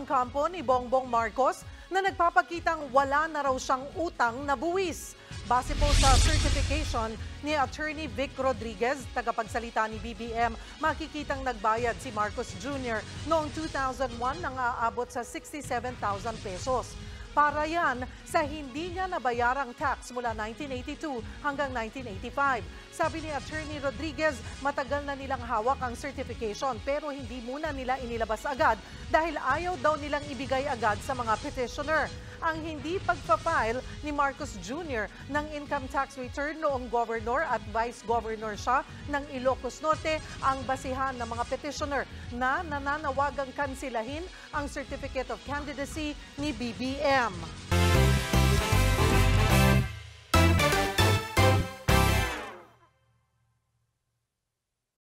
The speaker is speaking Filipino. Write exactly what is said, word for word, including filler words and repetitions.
ang kampo ni Bongbong Marcos na nagpapakitang wala na raw siyang utang na buwis. Base po sa certification ni Attorney Vic Rodriguez, tagapagsalita ni B B M, makikitang nagbayad si Marcos Junior noong two thousand one nang aabot sa sixty-seven thousand pesos. Para yan sa hindi niya nabayarang tax mula nineteen eighty-two hanggang nineteen eighty-five. Sabi ni Attorney Rodriguez, matagal na nilang hawak ang certification pero hindi muna nila inilabas agad dahil ayaw daw nilang ibigay agad sa mga petitioner. Ang hindi pagpa-file ni Marcos Junior ng income tax return noong governor at vice governor siya ng Ilocos Norte ang basihan ng mga petitioner na nananawagang kansilahin ang certificate of candidacy ni B B M.